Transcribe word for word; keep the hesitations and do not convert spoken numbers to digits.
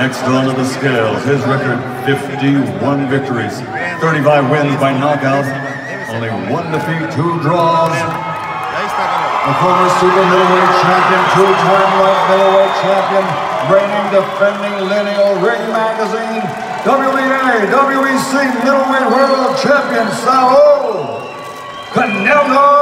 Next onto the scales, his record fifty-one victories, thirty-five wins by knockout, only one defeat, two draws. A former super middleweight champion, two-time light middleweight champion, reigning defending lineal Ring Magazine, W B A, W E C middleweight world champion, Saul Canelo